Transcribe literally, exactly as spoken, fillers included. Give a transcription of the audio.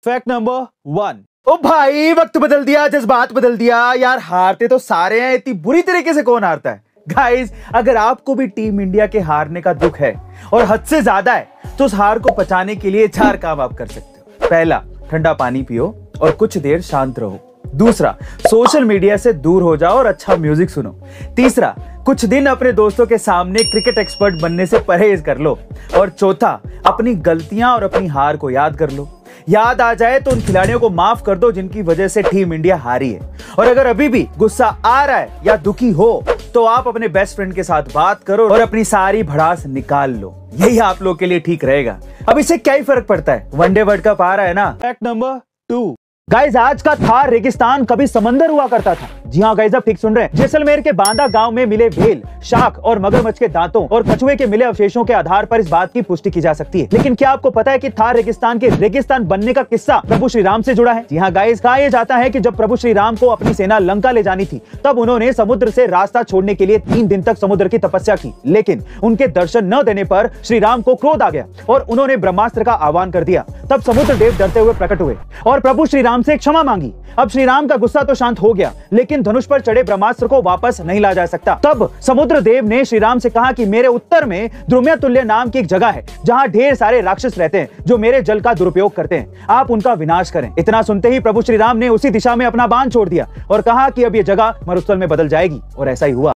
Fact number one. ओ भाई, वक्त बदल दिया, जज्बात बदल दिया यार। हारते तो सारे हैं, इतनी बुरी तरीके से कौन हारता है? गाइस, अगर आपको भी टीम इंडिया के हारने का दुख है और हद से ज्यादा है तो उस हार को पचाने के लिए चार काम आप कर सकते हो। पहला, ठंडा पानी पियो और कुछ देर शांत रहो। दूसरा, सोशल मीडिया से दूर हो जाओ और अच्छा म्यूजिक सुनो। तीसरा, कुछ दिन अपने दोस्तों के सामने क्रिकेट एक्सपर्ट बनने से परहेज कर लो। और चौथा, अपनी गलतियां और अपनी हार को याद कर लो। याद आ जाए तो उन खिलाड़ियों को माफ कर दो जिनकी वजह से टीम इंडिया हारी है। और अगर अभी भी गुस्सा आ रहा है या दुखी हो तो आप अपने बेस्ट फ्रेंड के साथ बात करो और अपनी सारी भड़ास निकाल लो। यही आप लोग के लिए ठीक रहेगा। अब इससे क्या ही फर्क पड़ता है, वनडे वर्ल्ड कप आ रहा है ना। Fact number two. गाइस, आज का थार रेगिस्तान कभी समंदर हुआ करता था। जी हाँ गाइस, आप ठीक सुन रहे हैं। जैसलमेर के बांदा गांव में मिले भेल, शार्क और मगरमच्छ के दांतों और कछुए के मिले अवशेषों के आधार पर इस बात की पुष्टि की जा सकती है। लेकिन क्या आपको पता है कि थार रेगिस्तान के रेगिस्तान बनने का किस्सा प्रभु श्री राम से जुड़ा है? जी हाँ गाइस, कहा यह जाता है कि जब प्रभु श्री राम को अपनी सेना लंका ले जानी थी तब उन्होंने समुद्र से रास्ता छोड़ने के लिए तीन दिन तक समुद्र की तपस्या की। लेकिन उनके दर्शन न देने पर श्री राम को क्रोध आ गया और उन्होंने ब्रह्मास्त्र का आह्वान कर दिया। तब समुद्र देव डरते हुए प्रकट हुए और प्रभु श्री राम से क्षमा मांगी। अब श्री राम का गुस्सा तो शांत हो गया, लेकिन धनुष पर चढ़े ब्रह्मास्त्र को वापस नहीं ला जा सकता। तब समुद्र देव ने श्री राम से कहा कि मेरे उत्तर में द्रुम्यतुल्य नाम की एक जगह है जहां ढेर सारे राक्षस रहते हैं जो मेरे जल का दुरुपयोग करते हैं। आप उनका विनाश करें। इतना सुनते ही प्रभु श्री राम ने उसी दिशा में अपना बाण छोड़ दिया और कहा कि अब यह जगह मरुस्थल में बदल जाएगी। और ऐसा ही हुआ।